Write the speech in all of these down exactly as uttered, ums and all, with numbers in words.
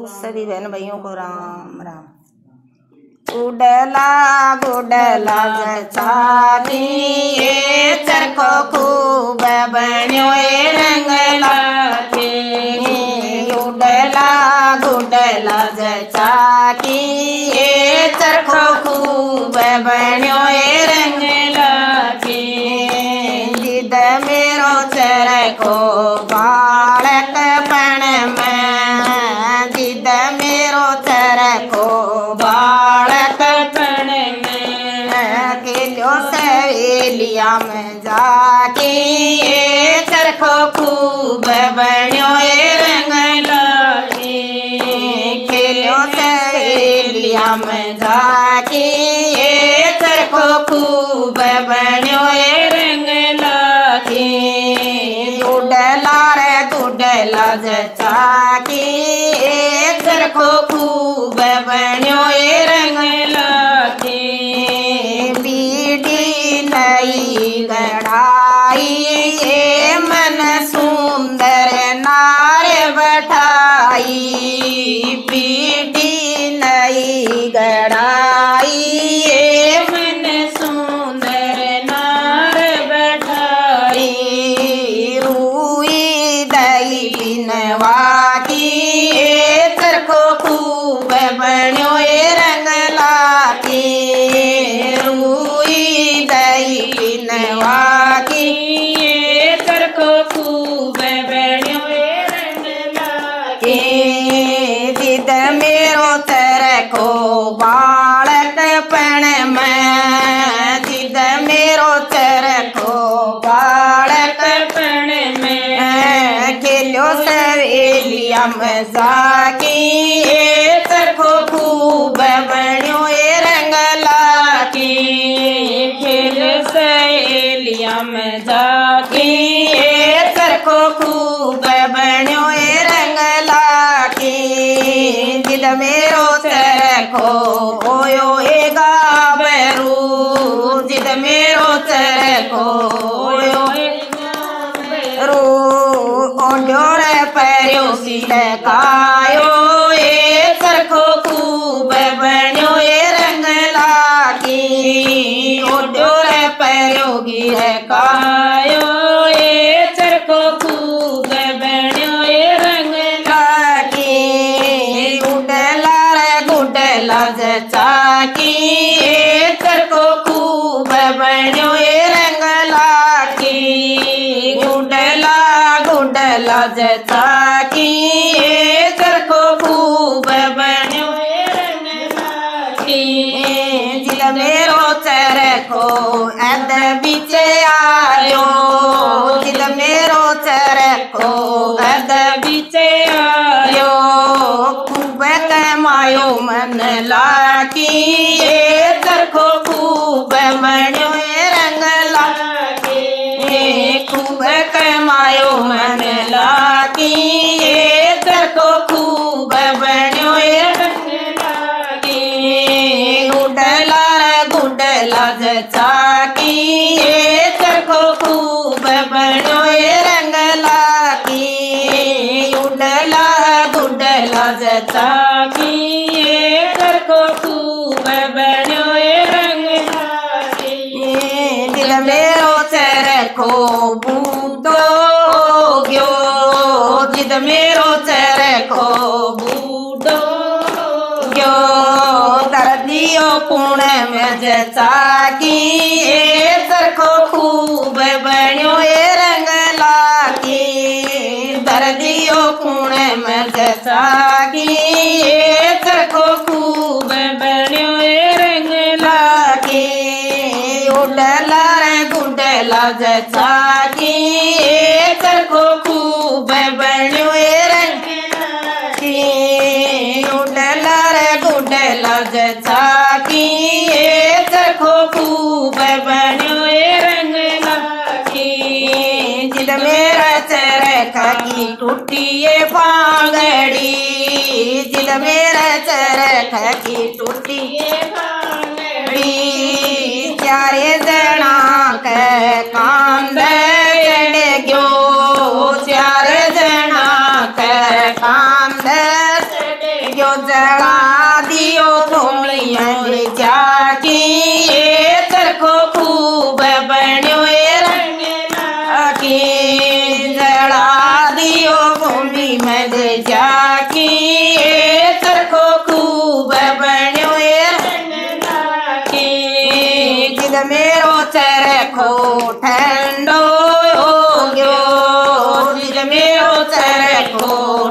सभी बहन भाइयों को राम राम। गुडला गुडला जचाकी चरखो खूब बण्यो रंग लागे। गुडला गुडला जचाकी चरखो खूब बण्यो रंग लागे। जिद मेरो चरखो बालक पण में, जिद मेरो चरखो बालक पण में, खेलो सहेलिया में जाके चरखो खूब बण्यो रंग लागे। खेलो सहेलिया में जाके चरखो खूब बण्यो रंग लागे। गुडला रे गुडला जचाकी चरखो खूब बण्यो रंग लागे। बीड़ी नई गढ़ाई मन सुंदर नार बैठाई। बीड़ी नई गढ़ाई मन सुंदर नार बैठाई। रूई दई बिनवा की चरखो खूब बण्यो रंग लागे। रूई दई बिनवा की चरखो खूब बण्यो रंग लागे। जिद मेरो चरखो बालक पण में, जिद मेरो चरखो बालक पण में, खेलो सहेलिया में जाके चरखो खूब बण्यो रंग लागे। खेलो सहेलिया में जाके चरखो खूब बण्यो रंग लागे। जिद मेरो चरखो ओयो ए गाबरू, जिद मेरो चरखो ओयो रो ओड्योर पैरो सिलकायो ए चरखो खूब बण्यो रंग लागे। ओड्योर पैरो गिरकायो ए चरखो खूब बण्यो रंग लागे। गुडला रे गुडला जचाकी चरखो खूब बण्यो रंग लागे। गुडला गुडला जचाकी चरखो खूब बण्यो रंग लागे। जिद मेरो चरखो अद बिच आयो, जिद मेरो चरखो अद बिच आयो। खूब कमायो मन लागी चरखो खूब बण्यो रंग लागे। खूब कमायो मन लागी चरखो खूब बण्यो रंग लागे। गुडला गुडला जचाकी चरखो खूब बण्यो रंग लागे। गुडला गुडला जचाकी चरखो खूब बण्यो रंग लागे। दिल मेरो चरखो बूढ़ो गयो, जिद मेरो चरखो बूढ़ो गयो। दर्दियो पुण में जचाकी चरखो खूब बण्यो रंग लागे। दर्दियो पुण में जचाकी चरखो खूब बण्यो रंग लागे। गुडला रे गुडला जचाकी चरखो खूब बण्यो रंग लागे। गुडला रे गुडला जचाकी चरखो खूब बण्यो रंग लागे। जिद मेरा चरखा की टूटी फांगड़ी, जिद मेरा चरखा की टूटी फांगड़ी। चारे जना के कांद चढ़ गयो, चार जना के कांद चढ़ गयो जड़ा दियो थोमी में जाकी चरखो खूब बण्यो रंग लागी जड़ा दियो थोमी में जाकी चरखो खूब बण्यो रंग लागी जिद मेरो चरखो ठंडो हो गयो जिद मेरो चरखो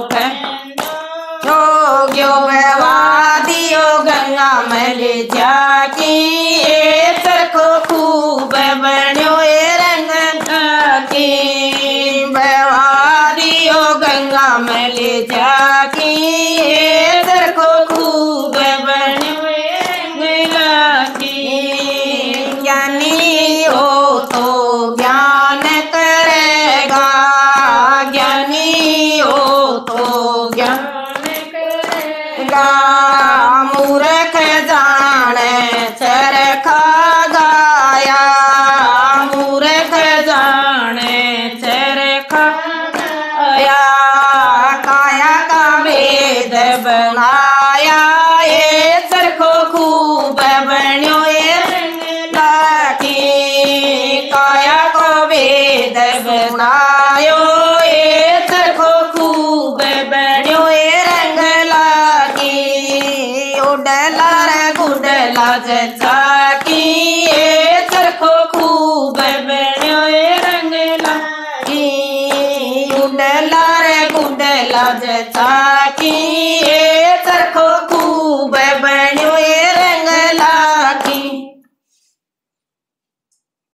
गंगा मल जाकी चरखो खूब बण्यो रंग लागी बवा दियो गंगा मल जाकी चरखो खूब बण्यो रंग लागी ज्ञानी हो तो ज्ञान करेगा ज्ञानी हो तो ज्ञान मूर्ख जाने चरखा गाया मूर्ख जाने चरखा गाया काया का वेद बनाया ये चरखो खूब बण्यो रंग लागी काया को वेद बनायो ये चरखो खूब बण्यो रंग लागी उडला रे गुडला जाकी चरखो खूब बण्यो रंग लागी उडला रे गुडला जाकी